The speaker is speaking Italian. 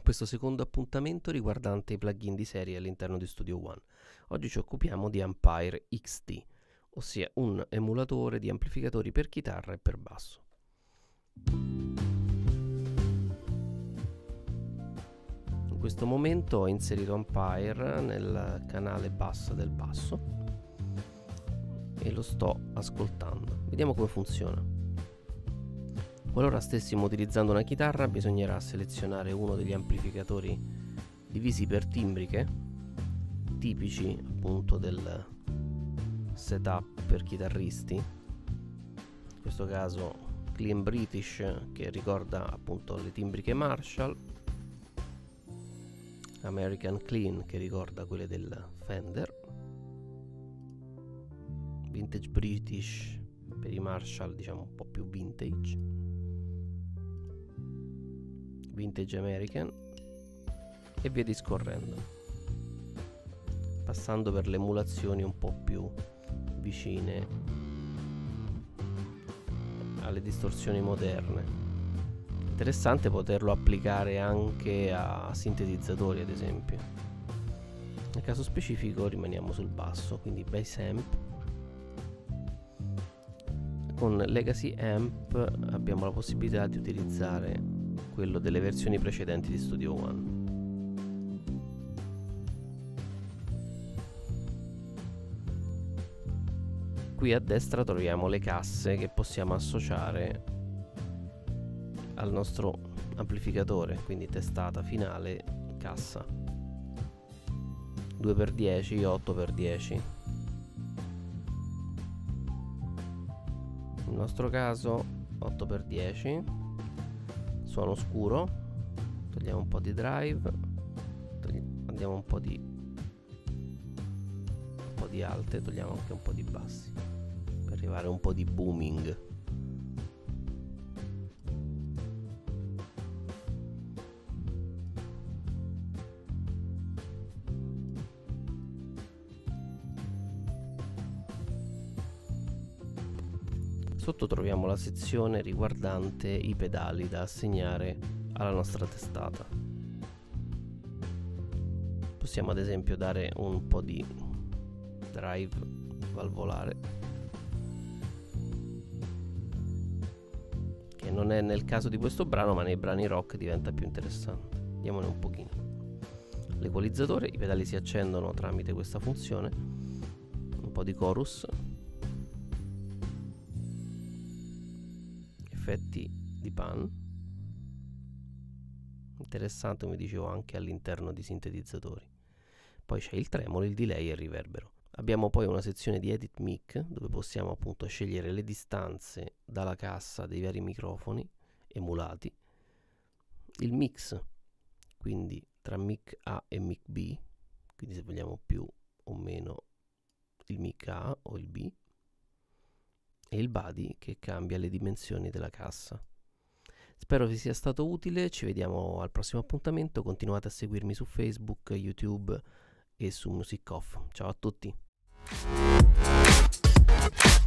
questo secondo appuntamento riguardante i plugin di serie all'interno di Studio One. Oggi ci occupiamo di Ampere XT, ossia un emulatore di amplificatori per chitarra e per basso. In questo momento ho inserito Ampere nel canale bassa del basso e lo sto ascoltando. Vediamo come funziona. Qualora stessimo utilizzando una chitarra, bisognerà selezionare uno degli amplificatori divisi per timbriche, tipici appunto del setup per chitarristi. In questo caso Clean British, che ricorda appunto le timbriche Marshall, American Clean, che ricorda quelle del Fender, Vintage British per i Marshall, diciamo un po' più vintage, Vintage American e via discorrendo, passando per le emulazioni un po' più vicine alle distorsioni moderne. Interessante poterlo applicare anche a sintetizzatori, ad esempio. Nel caso specifico rimaniamo sul basso, quindi Bass Amp. Con Legacy Amp abbiamo la possibilità di utilizzare quello delle versioni precedenti di Studio One. Qui a destra troviamo le casse che possiamo associare al nostro amplificatore, quindi testata, finale, cassa 2x10, 8x10. Nel nostro caso 8x10, suono scuro, togliamo un po' di drive, andiamo un po' di alte, togliamo anche un po' di bassi per arrivare a un po' di booming. Sotto troviamo la sezione riguardante i pedali da assegnare alla nostra testata. Possiamo ad esempio dare un po' di drive valvolare, che non è nel caso di questo brano, ma nei brani rock diventa più interessante. Diamone un pochino. L'equalizzatore, i pedali si accendono tramite questa funzione. Un po' di chorus, effetti di pan, interessante come dicevo anche all'interno di sintetizzatori. Poi c'è il tremolo, il delay e il riverbero. Abbiamo poi una sezione di edit mic dove possiamo appunto scegliere le distanze dalla cassa dei vari microfoni emulati, il mix, quindi tra mic A e mic B, quindi se vogliamo più o meno il mic A o il B, e il body che cambia le dimensioni della cassa. Spero vi sia stato utile, ci vediamo al prossimo appuntamento, continuate a seguirmi su Facebook, YouTube e su Music Off. Ciao a tutti!